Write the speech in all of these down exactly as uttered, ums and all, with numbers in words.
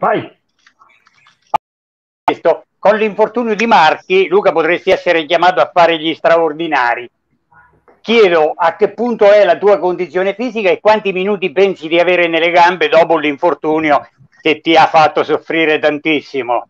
Vai. Con l'infortunio di Marchi, Luca, potresti essere chiamato a fare gli straordinari. Chiedo a che punto è la tua condizione fisica e quanti minuti pensi di avere nelle gambe dopo l'infortunio che ti ha fatto soffrire tantissimo.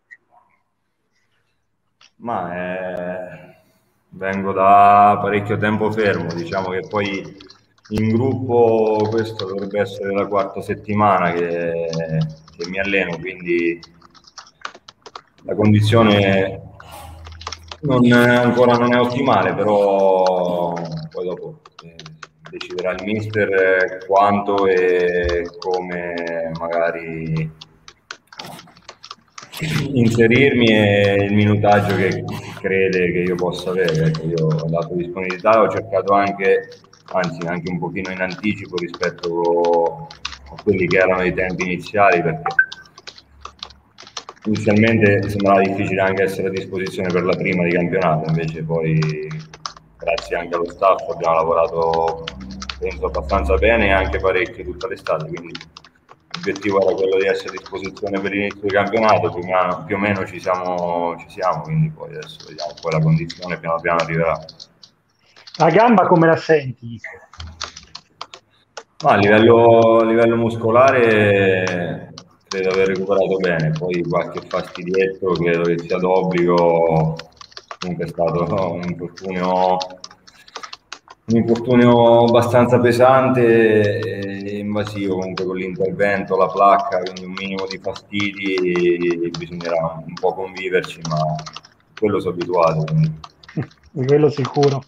Ma eh, vengo da parecchio tempo fermo, diciamo che poi in gruppo questo dovrebbe essere la quarta settimana che, che mi alleno, quindi la condizione non è, ancora non è ottimale, però poi dopo eh, deciderà il mister quanto e come magari inserirmi e il minutaggio che crede che io possa avere. Ecco, io ho dato disponibilità, ho cercato anche, anzi anche un pochino in anticipo rispetto a quelli che erano i tempi iniziali, perché inizialmente sembrava difficile anche essere a disposizione per la prima di campionato, invece poi grazie anche allo staff abbiamo lavorato penso abbastanza bene e anche parecchio tutta l'estate, quindi l'obiettivo era quello di essere a disposizione per l'inizio del campionato, più o meno, più o meno ci, siamo, ci siamo, quindi poi adesso vediamo, poi la condizione piano piano arriverà. La gamba come la senti? Ma a livello, a livello muscolare credo aver recuperato bene, poi qualche fastidietto credo che sia d'obbligo, comunque è stato un infortunio, un infortunio abbastanza pesante e invasivo, comunque con l'intervento, la placca, quindi un minimo di fastidi, bisognerà un po' conviverci, ma quello sono abituato. Quindi. Di quello sicuro.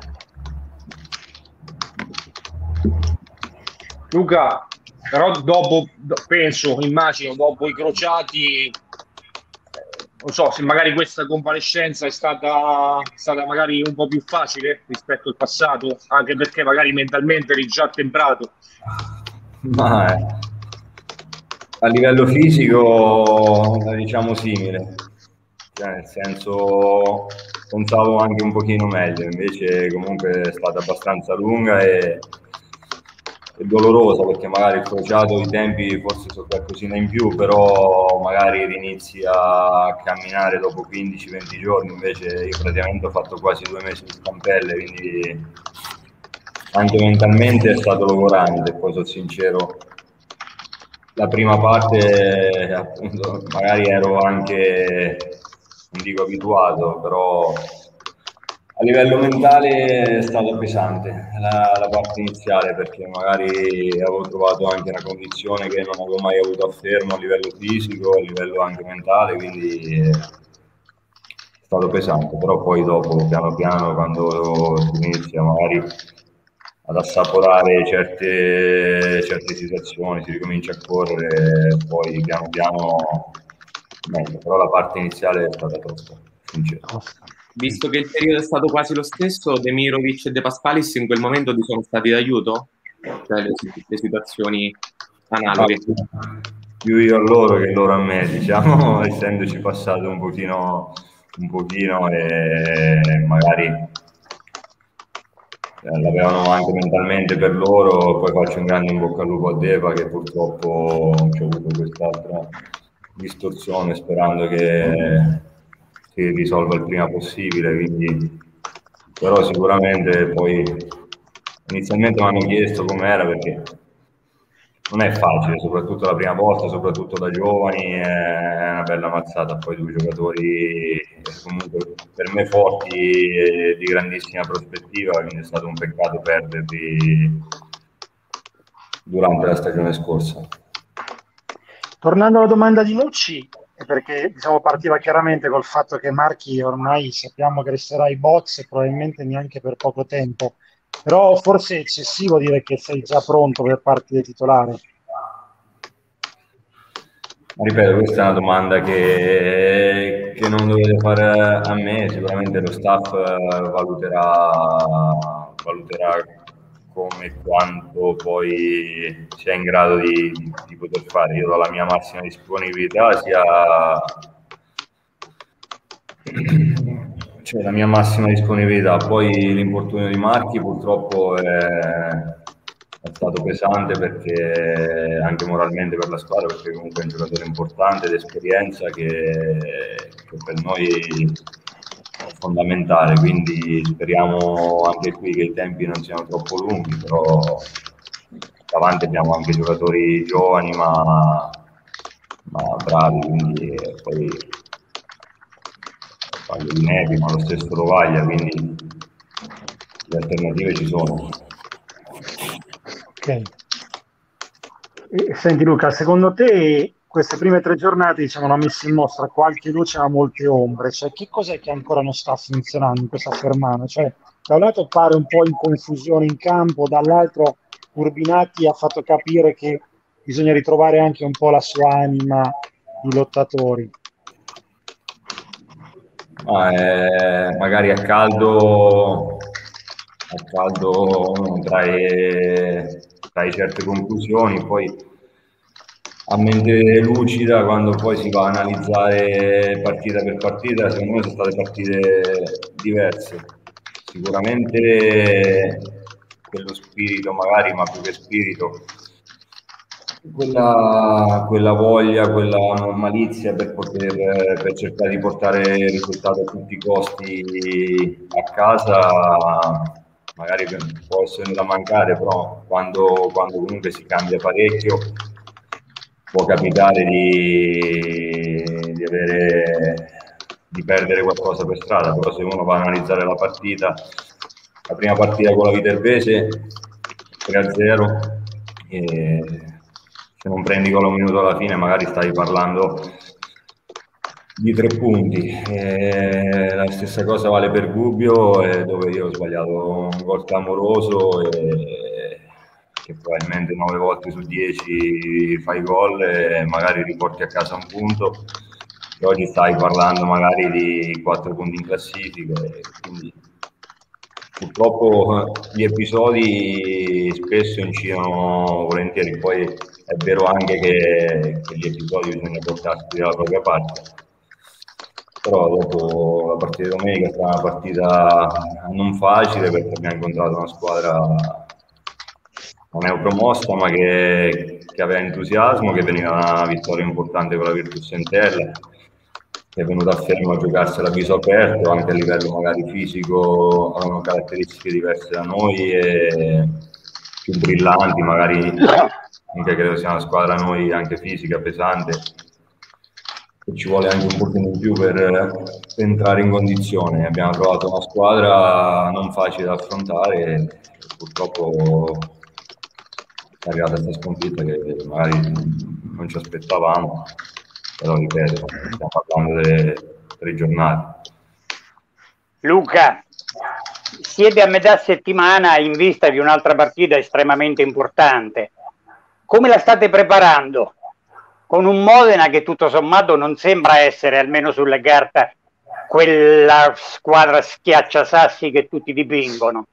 Luca, però dopo, penso, immagino, dopo i crociati, non so, se magari questa convalescenza è stata, stata magari un po' più facile rispetto al passato, anche perché magari mentalmente eri già temprato. Ma eh, a livello fisico diciamo simile, cioè, nel senso pensavo anche un pochino meglio, invece comunque è stata abbastanza lunga e, e dolorosa, perché magari il crociato i tempi forse sono qualcosina in più, però magari rinizi a camminare dopo quindici venti giorni, invece io praticamente ho fatto quasi due mesi di stampelle, quindi anche mentalmente è stato logorante. Poi sono sincero, la prima parte appunto magari ero anche, non dico abituato, però a livello mentale è stato pesante la, la parte iniziale, perché magari avevo trovato anche una condizione che non avevo mai avuto a fermo a livello fisico, a livello anche mentale, quindi è stato pesante. Però poi dopo piano piano, quando si inizia magari ad assaporare certe, certe situazioni, si ricomincia a correre, poi piano piano meglio, però la parte iniziale è stata tosta, sincero. Visto che il periodo è stato quasi lo stesso, Demirovic e De Pascalis in quel momento ti sono stati d'aiuto? Cioè le, le situazioni analoghe? Ah, più io a loro che loro a me, diciamo, essendoci passato un pochino, un pochino e magari l'avevano anche mentalmente per loro. Poi faccio un grande in bocca al lupo a Deva, che purtroppo c'è avuto quest'altra distorsione, sperando che si risolva il prima possibile, quindi però sicuramente poi inizialmente mi hanno chiesto com'era, perché non è facile, soprattutto la prima volta, soprattutto da giovani, è una bella mazzata. Poi due giocatori comunque per me forti e di grandissima prospettiva, quindi è stato un peccato perderli durante la stagione scorsa. Tornando alla domanda di Nucci, perché diciamo, partiva chiaramente col fatto che Marchi ormai sappiamo che resterà ai box e probabilmente neanche per poco tempo, però forse è eccessivo dire che sei già pronto per partire titolare. Ma ripeto, questa è una domanda che, che non dovete fare a me, sicuramente lo staff valuterà, valuterà come e quanto poi sia in grado di, di poter fare. Io do la mia massima disponibilità, sia cioè la mia massima disponibilità. Poi l'infortunio di Marchi purtroppo è, è stato pesante perché anche moralmente per la squadra, perché comunque è un giocatore importante d'esperienza che, che per noi è fondamentale, quindi speriamo anche qui che i tempi non siano troppo lunghi, però davanti abbiamo anche giocatori giovani ma, ma bravi, quindi poi parlo di Nevi, ma lo stesso Rovaglia, quindi le alternative ci sono. Ok. E, senti Luca, secondo te queste prime tre giornate diciamo, hanno messo in mostra qualche luce ma molte ombre? Cioè, che cos'è che ancora non sta funzionando in questa Fermana? Cioè, da un lato pare un po' in confusione in campo, dall'altro Urbinati ha fatto capire che bisogna ritrovare anche un po' la sua anima di lottatori. Ma eh, magari a caldo, a caldo uno trae, trae certe conclusioni, poi a mente lucida, quando poi si va a analizzare partita per partita, secondo me sono state partite diverse. Sicuramente quello spirito, magari, ma più che spirito, quella, quella voglia, quella malizia per poter per cercare di portare il risultato a tutti i costi a casa, magari può essere da mancare, però quando, quando comunque si cambia parecchio può capitare di, di, avere, di perdere qualcosa per strada, però se uno va a analizzare la partita, la prima partita con la Viterbese tre a zero, e se non prendi gol un minuto alla fine magari stai parlando di tre punti. E la stessa cosa vale per Gubbio, eh, dove io ho sbagliato un gol clamoroso e che probabilmente nove volte su dieci fai gol e magari riporti a casa un punto, e oggi stai parlando magari di quattro punti in classifica, e quindi purtroppo gli episodi spesso incidono volentieri. Poi è vero anche che, che gli episodi bisogna portarsi dalla propria parte, però dopo la partita di domenica è stata una partita non facile perché abbiamo incontrato una squadra non neopromossa ma che, che aveva entusiasmo, che veniva una vittoria importante con la Virtus Entella, che è venuta a Fermo a giocarsela a viso aperto, anche a livello magari fisico avevano caratteristiche diverse da noi e più brillanti, magari anche credo sia una squadra noi anche fisica, pesante, e ci vuole anche un pochino in più per, per entrare in condizione. Abbiamo trovato una squadra non facile da affrontare e purtroppo è arrivata questa sconfitta che magari non ci aspettavamo, però ripeto, stiamo parlando delle tre giornate. Luca, siete a metà settimana in vista di un'altra partita estremamente importante. Come la state preparando? Con un Modena che tutto sommato non sembra essere, almeno sulle carte, quella squadra schiacciasassi che tutti dipingono.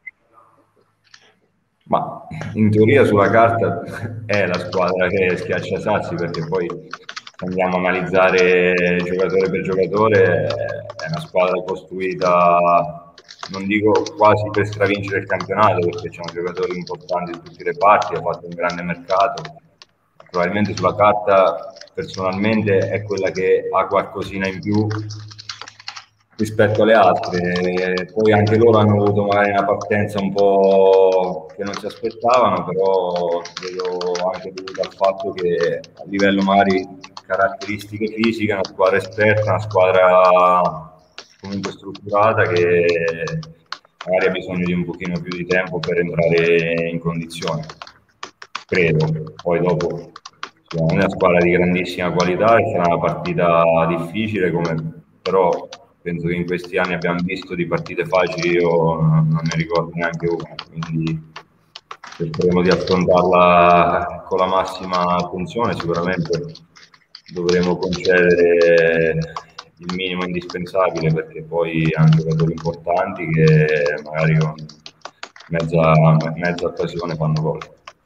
Ma in teoria sulla carta è la squadra che schiaccia sassi, perché poi se andiamo a analizzare giocatore per giocatore è una squadra costruita, non dico quasi per stravincere il campionato, perché c'è un giocatore importante in tutti i reparti, ha fatto un grande mercato, probabilmente sulla carta personalmente è quella che ha qualcosina in più rispetto alle altre. Poi anche loro hanno avuto magari una partenza un po' che non si aspettavano, però credo anche dovuto al fatto che a livello magari caratteristiche fisiche è una squadra esperta, una squadra comunque strutturata che magari ha bisogno di un pochino più di tempo per entrare in condizione, credo. Poi dopo è una squadra di grandissima qualità e sarà una partita difficile, come però penso che in questi anni abbiamo visto di partite facili, io non ne ricordo neanche una, quindi cercheremo di affrontarla con la massima attenzione. Sicuramente dovremo concedere il minimo indispensabile, perché poi hanno giocatori importanti che magari con mezza, mezza occasione fanno gol.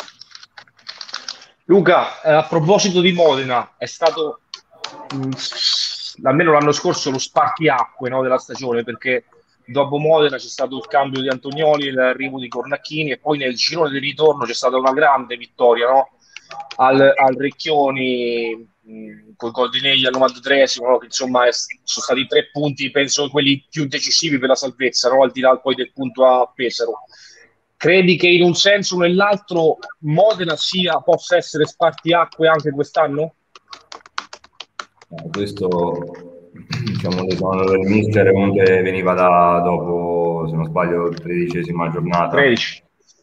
Luca, eh, a proposito di Modena, è stato mh, almeno l'anno scorso lo spartiacque, no, della stagione, perché dopo Modena c'è stato il cambio di Antonioli, l'arrivo di Cornacchini, e poi nel girone di ritorno c'è stata una grande vittoria, no? al, al Recchioni con i gol di Negli al novantatreesimo, no? Che insomma è, sono stati tre punti, penso quelli più decisivi per la salvezza, no? Al di là poi del punto a Pesaro. Credi che in un senso o nell'altro Modena sia, possa essere spartiacque anche quest'anno? Eh, questo, diciamo, l'esonero del mister comunque veniva da dopo, se non sbaglio, tredicesima giornata. tredici.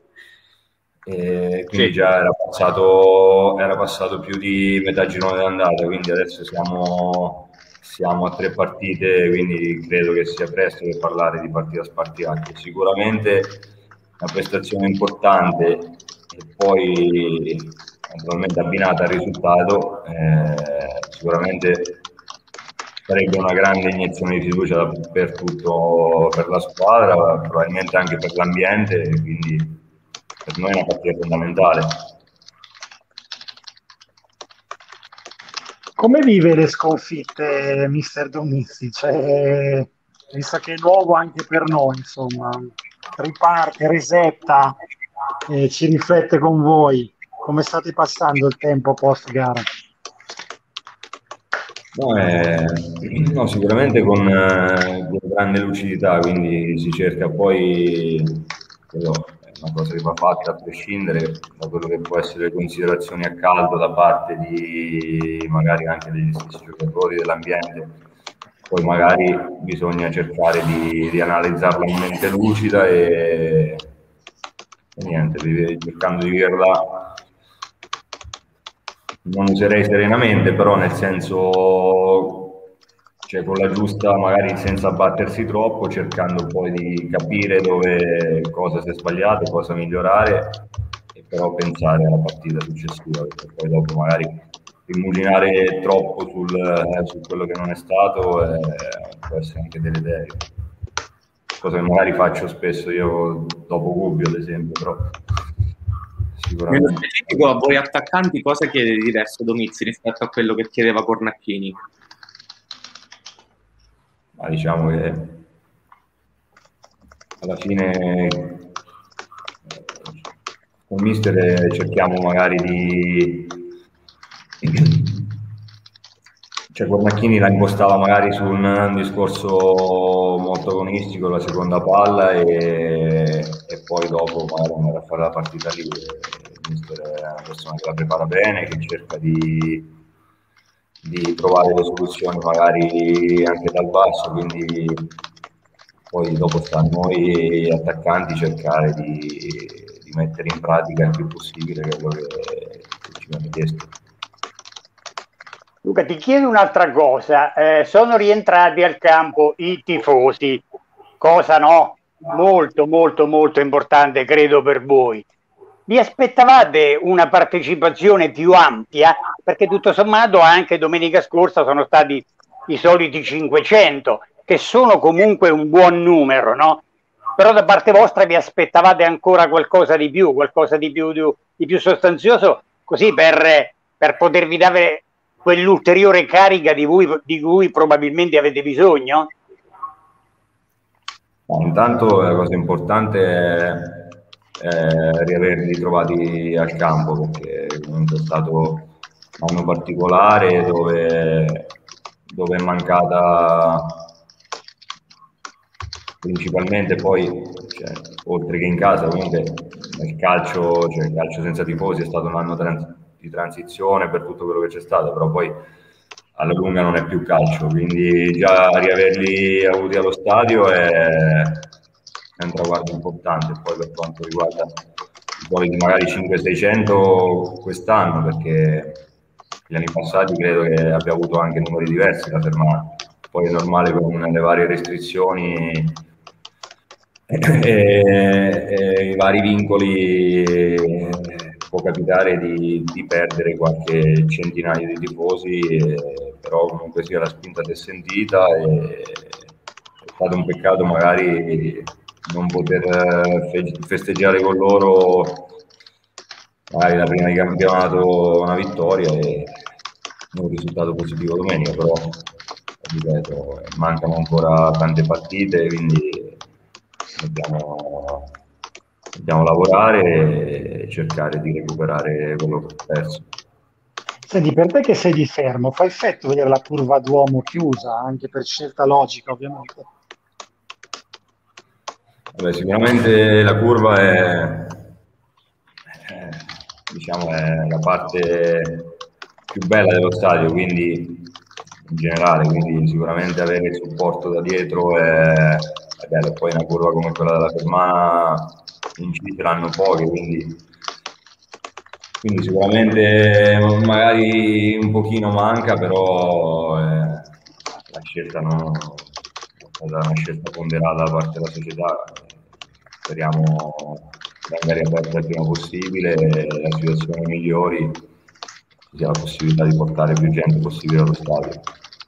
E quindi sì. già era passato, era passato più di metà girone d'andata, quindi adesso siamo, siamo a tre partite, quindi credo che sia presto per parlare di partita spartiacque. Sicuramente una prestazione importante e poi naturalmente abbinata al risultato, eh, sicuramente sarebbe una grande iniezione di fiducia per tutto, per la squadra, probabilmente anche per l'ambiente, quindi per noi è una partita fondamentale. Come vive le sconfitte mister Domizzi? Cioè, visto che è nuovo anche per noi, insomma, riparte, resetta, eh, ci riflette con voi. Come state passando il tempo post gara? No, eh, no, sicuramente con, eh, con grande lucidità, quindi si cerca poi, quello è una cosa che va fatta a prescindere da quello che può essere le considerazioni a caldo da parte di magari anche degli stessi giocatori, dell'ambiente. Poi magari bisogna cercare di, di analizzarla in mente lucida e, e niente, di, cercando di viverla. Non userei serenamente, però nel senso, cioè con la giusta, magari senza abbattersi troppo, cercando poi di capire dove, cosa si è sbagliato, cosa migliorare, e però pensare alla partita successiva, perché poi dopo magari rimuginare troppo sul, eh, su quello che non è stato eh, può essere anche deleterio. Cosa che magari faccio spesso io dopo Gubbio, ad esempio, però... Nello specifico a voi attaccanti cosa chiede di diverso Domizzi rispetto a quello che chiedeva Cornacchini? Ma diciamo che alla fine con mister cerchiamo magari di... cioè Cornacchini la impostava magari su un discorso molto agonistico, la seconda palla, e, e poi dopo magari andare a fare la partita lì. Il mister è una persona che la prepara bene, che cerca di, di trovare le soluzioni magari anche dal basso, quindi poi dopo sta a noi attaccanti cercare di, di mettere in pratica il più possibile quello che, che ci viene chiesto. Luca, ti chiedo un'altra cosa, eh, sono rientrati al campo i tifosi, cosa no? Molto molto molto importante credo per voi. Vi aspettavate una partecipazione più ampia? Perché tutto sommato anche domenica scorsa sono stati i soliti cinquecento, che sono comunque un buon numero, no? Però da parte vostra vi aspettavate ancora qualcosa di più, qualcosa di più, di, di più sostanzioso, così per, per potervi dare quell'ulteriore carica di, voi, di cui probabilmente avete bisogno? Intanto la cosa importante è, è riaverli trovati al campo, perché comunque è stato un anno particolare dove, dove è mancata principalmente poi, cioè, oltre che in casa, comunque nel calcio, cioè il calcio senza tifosi è stato un anno trans- di transizione per tutto quello che c'è stato, però poi alla lunga non è più calcio, quindi già riaverli avuti allo stadio è, è un traguardo importante. Poi per quanto riguarda i soliti magari cinquecento seicento quest'anno, perché gli anni passati credo che abbia avuto anche numeri diversi da fermare, poi è normale con le varie restrizioni e, e i vari vincoli può capitare di, di perdere qualche centinaio di tifosi, e, però comunque sia la spinta si è sentita e è stato un peccato magari non poter fe- festeggiare con loro magari la prima di campionato una vittoria e un risultato positivo domenica, però ripeto, mancano ancora tante partite, quindi dobbiamo, dobbiamo lavorare e cercare di recuperare quello che ho perso. Senti, per te che sei di Fermo, fa effetto vedere la curva Duomo chiusa, anche per scelta logica, ovviamente? Vabbè, sicuramente la curva è, è, diciamo, è la parte più bella dello stadio, quindi in generale, quindi sicuramente avere il supporto da dietro è, è bello. Poi una curva come quella della Fermana in C ce l'hanno poche, quindi, quindi sicuramente magari un pochino manca, però eh, la scelta non è stata una scelta ponderata da parte della società. Speriamo venga riaperta il prima possibile e la situazione migliori, ci sia la possibilità di portare più gente possibile allo stadio.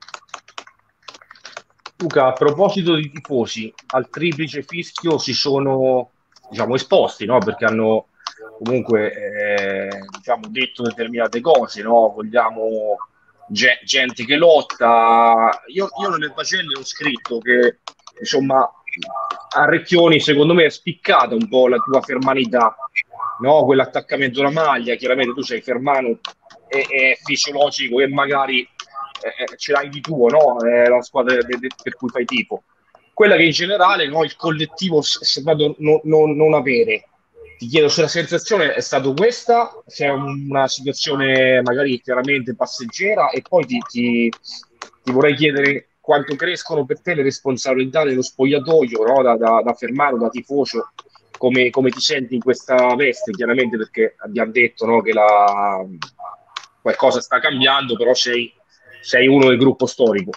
Luca, a proposito di tifosi, al triplice fischio si sono, diciamo, esposti, no? Perché hanno comunque eh, diciamo, detto determinate cose, no? Vogliamo ge- gente che lotta. Io, io nelle pagelle ho scritto che, insomma, a Recchioni, secondo me, è spiccata un po' la tua fermanità, no? Quell'attaccamento alla maglia. Chiaramente tu sei fermano, è, è fisiologico e magari eh, ce l'hai di tuo, no? È la squadra de- de- per cui fai tifo. Quella che in generale, no, il collettivo è sembrato non, non, non avere. Ti chiedo se la sensazione è stata questa, se è una situazione magari chiaramente passeggera, e poi ti, ti, ti vorrei chiedere quanto crescono per te le responsabilità dello spogliatoio, no? da, da, da fermare, da tifoso, come, come ti senti in questa veste, chiaramente perché abbiamo detto, no, che la, qualcosa sta cambiando, però sei, sei uno del gruppo storico.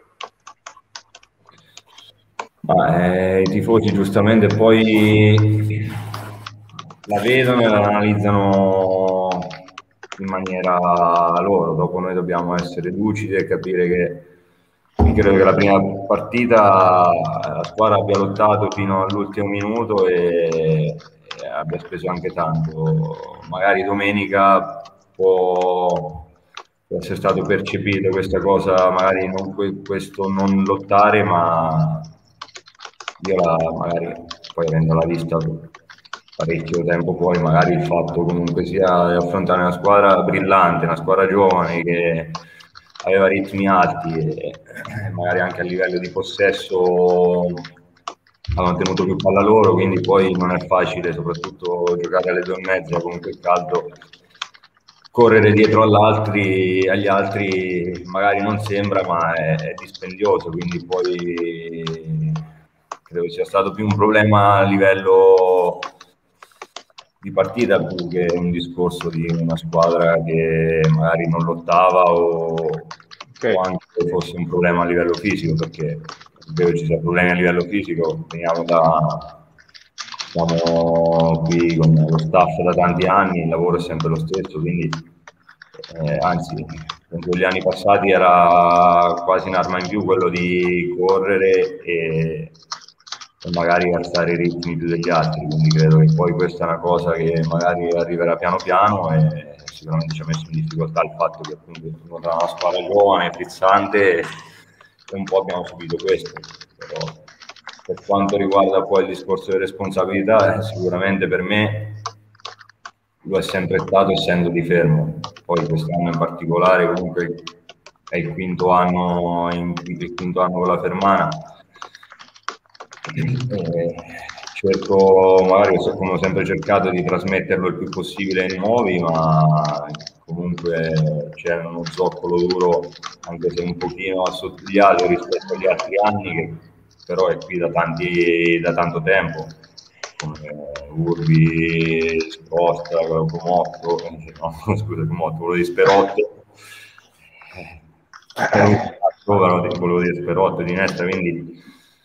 Ma, eh, i tifosi giustamente poi la vedono e la analizzano in maniera loro, dopo noi dobbiamo essere lucidi e capire che io credo che la prima partita la squadra abbia lottato fino all'ultimo minuto e, e abbia speso anche tanto. Magari domenica può, può essere stato percepito questa cosa, magari non, questo non lottare, ma io la, magari poi avendola vista parecchio tempo poi, magari il fatto comunque sia di affrontare una squadra brillante, una squadra giovane che aveva ritmi alti e magari anche a livello di possesso avevano tenuto più palla loro, quindi poi non è facile, soprattutto giocare alle due e mezza con quel caldo, correre dietro all'altri, agli altri magari non sembra, ma è, è dispendioso, quindi poi credo sia stato più un problema a livello di partita più che un discorso di una squadra che magari non lottava o, okay. o anche fosse un problema a livello fisico, perché credo ci sia problemi a livello fisico. Veniamo da siamo qui con lo staff da tanti anni, il lavoro è sempre lo stesso, quindi eh, anzi in quegli anni passati era quasi un'arma in più quello di correre e e magari alzare i ritmi più degli altri, quindi credo che poi questa è una cosa che magari arriverà piano piano e sicuramente ci ha messo in difficoltà il fatto che appunto da una squadra giovane, frizzante, e un po' abbiamo subito questo. Però per quanto riguarda poi il discorso di responsabilità, sicuramente per me lo è sempre stato essendo di Fermo, poi quest'anno in particolare comunque è il quinto anno, in, il quinto anno con la Fermana. Eh, cerco, magari come ho sempre cercato di trasmetterlo il più possibile ai nuovi, ma comunque c'è uno zoccolo duro, anche se un pochino assottigliato rispetto agli altri anni, che però è qui da, tanti, da tanto tempo, come Urbi, Sposta, Comotto, no, scusa, Comotto, quello di Sperotto, eh, volevo dire Sperotto di Nesta, quindi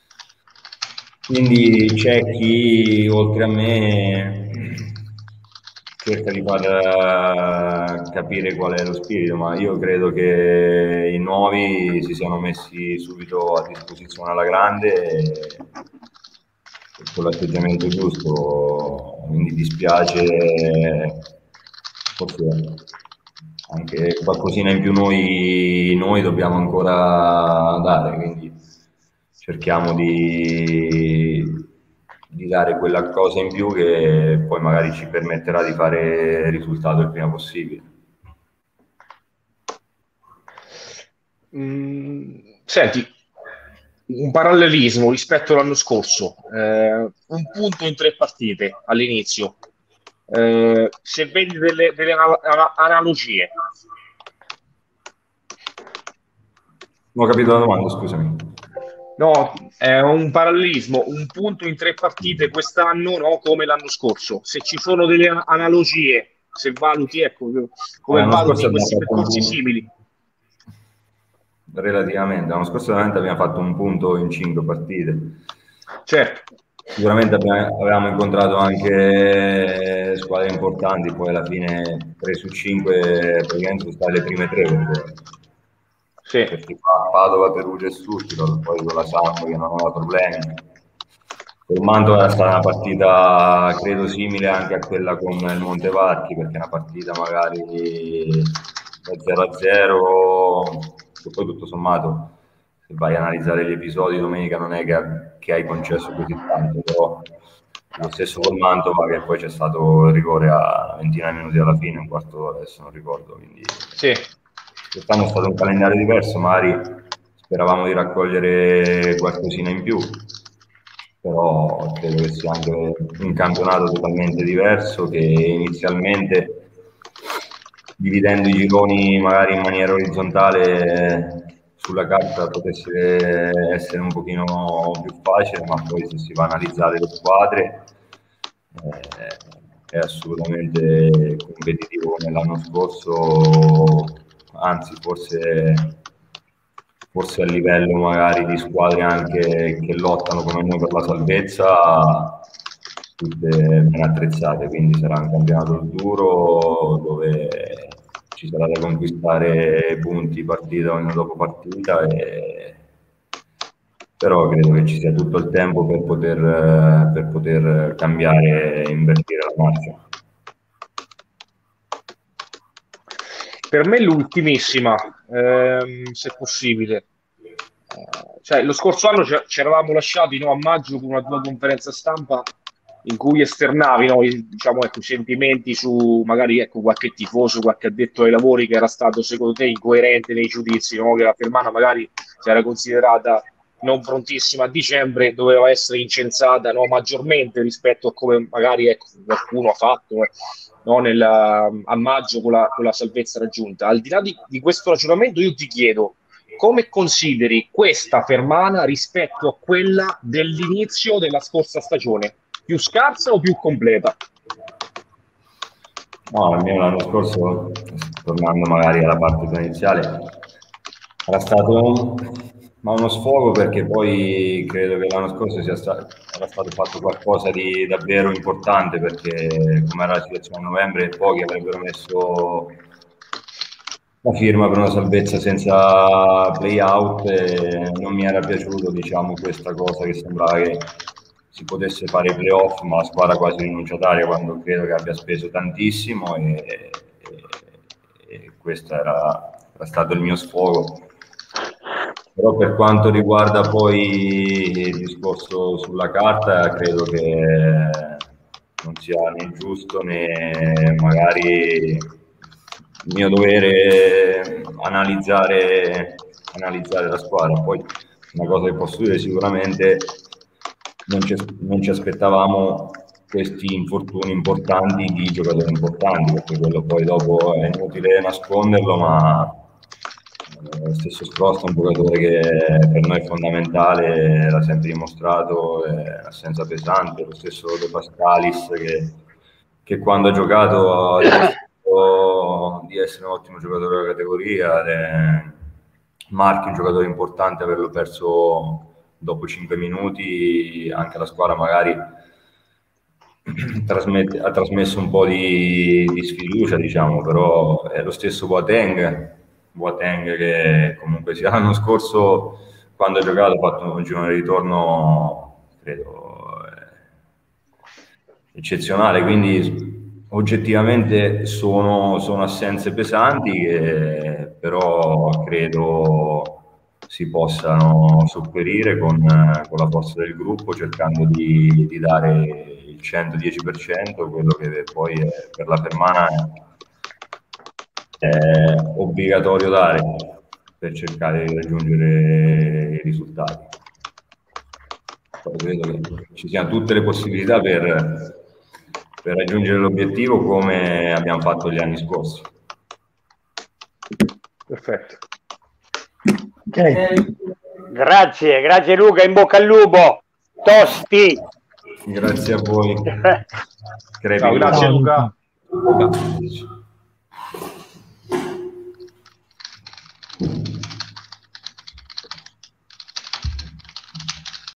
Quindi c'è chi, oltre a me, cerca di far capire qual è lo spirito, ma io credo che i nuovi si siano messi subito a disposizione alla grande e con l'atteggiamento giusto, quindi dispiace, forse anche qualcosina in più noi, noi dobbiamo ancora dare, quindi cerchiamo di, di dare quella cosa in più che poi magari ci permetterà di fare il risultato il prima possibile. Mm, senti, un parallelismo rispetto all'anno scorso, eh, un punto in tre partite all'inizio. Eh, se vedi delle, delle ana- ana- analogie, Non ho capito la domanda, scusami. no, è un parallelismo, un punto in tre partite quest'anno, no, come l'anno scorso. Se ci sono delle a- analogie, se valuti, ecco, come L'anno scorso valuti abbiamo questi fatto un percorsi punto, simili. relativamente, l'anno scorso veramente abbiamo fatto un punto in cinque partite. Certo, Sicuramente abbiamo- avevamo incontrato anche squadre importanti, poi alla fine tre su cinque praticamente sono state le prime tre, perché, sì, perché qua Padova, Perugia e Stuttgart, poi con la Samp che non aveva problemi. Per Mantova era stata una partita credo simile anche a quella con il Montevarchi, perché è una partita magari zero a zero, che poi tutto sommato se vai a analizzare gli episodi domenica non è che, che hai concesso così tanto, però lo stesso col Mantova, che poi c'è stato il rigore a ventina minuti alla fine, un quarto d'ora, adesso non ricordo, quindi sì. quest'anno è stato un calendario diverso, magari speravamo di raccogliere qualcosina in più, però credo che sia anche un campionato totalmente diverso, che inizialmente dividendo i gironi magari in maniera orizzontale sulla carta potesse essere un pochino più facile, ma poi se si va a analizzare le squadre eh, è assolutamente competitivo come l'anno scorso, anzi forse, forse a livello magari di squadre anche che lottano come noi per la salvezza, tutte ben attrezzate, quindi sarà un campionato duro dove ci sarà da conquistare punti partita ogni dopo partita, e però credo che ci sia tutto il tempo per poter, per poter cambiare e invertire la marcia. Per me l'ultimissima, ehm, se possibile. Eh, cioè, lo scorso anno ci ci eravamo lasciati, no, a maggio con una tua conferenza stampa in cui esternavi, no, i, diciamo, ecco, i sentimenti su magari, ecco, qualche tifoso, qualche addetto ai lavori che era stato secondo te incoerente nei giudizi, no? Che la Fermana magari si era considerata non prontissima a dicembre, doveva essere incensata, no, maggiormente rispetto a come magari, ecco, qualcuno ha fatto, eh, no, nella- a maggio con la, con la salvezza raggiunta. Al di là di, di questo ragionamento, io ti chiedo come consideri questa Fermana rispetto a quella dell'inizio della scorsa stagione? Più scarsa o più completa? No, almeno l'anno scorso, tornando magari alla parte iniziale, era stato ma uno sfogo, perché poi credo che l'anno scorso sia sta- era stato fatto qualcosa di davvero importante, perché come era la situazione a novembre pochi avrebbero messo la firma per una salvezza senza play out, e non mi era piaciuto, diciamo, questa cosa che sembrava che si potesse fare i playoff, ma la squadra quasi rinunciataria, quando credo che abbia speso tantissimo, e, e, e questo era, era stato il mio sfogo. Però per quanto riguarda poi il discorso sulla carta, credo che non sia né giusto né magari il mio dovere analizzare, analizzare la squadra. Poi una cosa che posso dire sicuramente, non ci, non ci aspettavamo questi infortuni importanti di giocatori importanti, perché quello poi dopo è inutile nasconderlo, ma lo stesso Sprost è un giocatore che per noi è fondamentale, l'ha sempre dimostrato, è un'assenza pesante. Lo stesso De Pascalis, che, che quando ha giocato ha dimostrato di essere un ottimo giocatore della categoria. È Marchi, un giocatore importante, averlo perso dopo cinque minuti, anche la squadra magari trasmette, ha trasmesso un po' di, di sfiducia, diciamo, però è lo stesso Boateng, Boateng che comunque sia l'anno scorso, quando ha giocato, ha fatto un girone di ritorno, credo, eh, eccezionale, quindi oggettivamente sono, sono assenze pesanti, che però credo si possano sopperire con, con la forza del gruppo, cercando di, di dare il centodieci per cento, quello che poi è, per la Fermana è, è obbligatorio dare per cercare di raggiungere i risultati. Poi credo che ci siano tutte le possibilità per, per raggiungere l'obiettivo, come abbiamo fatto gli anni scorsi. Perfetto. Okay. Grazie, grazie Luca, in bocca al lupo. Tosti. Grazie a voi. Ciao, grazie Luca. Luca.